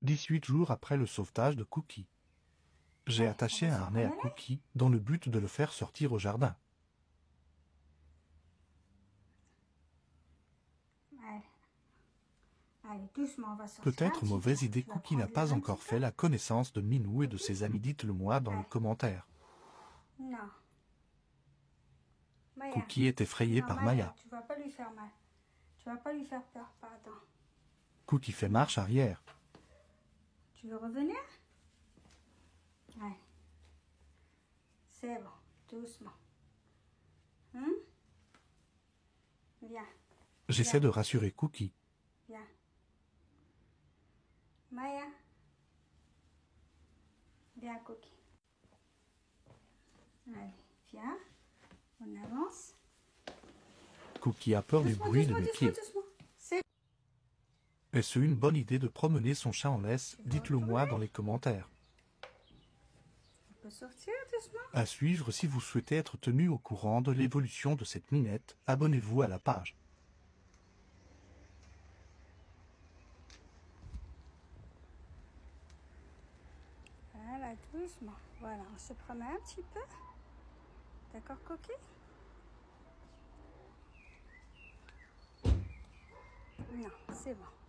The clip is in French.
18 jours après le sauvetage de Cookie. J'ai attaché un harnais à Cookie dans le but de le faire sortir au jardin. Allez, doucement, on va sortir. Peut-être mauvaise idée, Cookie n'a pas encore fait la connaissance de Minou et de ses amis. Dites-le moi dans les commentaires. Non. Maya. Cookie est effrayé par Maya. Tu vas pas lui faire mal. Tu vas pas lui faire peur, pardon. Cookie fait marche arrière. Tu veux revenir? Allez. C'est bon, doucement. Viens. J'essaie de rassurer Cookie. Viens. Maya. Viens, Cookie. Allez, viens. On avance. Cookie a peur du bruit de mes pieds. Est-ce une bonne idée de promener son chat en laisse? Dites-le moi dans les commentaires. On peut sortir doucement. À suivre, si vous souhaitez être tenu au courant de l'évolution de cette minette, abonnez-vous à la page. Voilà, doucement. Voilà, on se promène un petit peu. D'accord, Cookie? Non, c'est bon.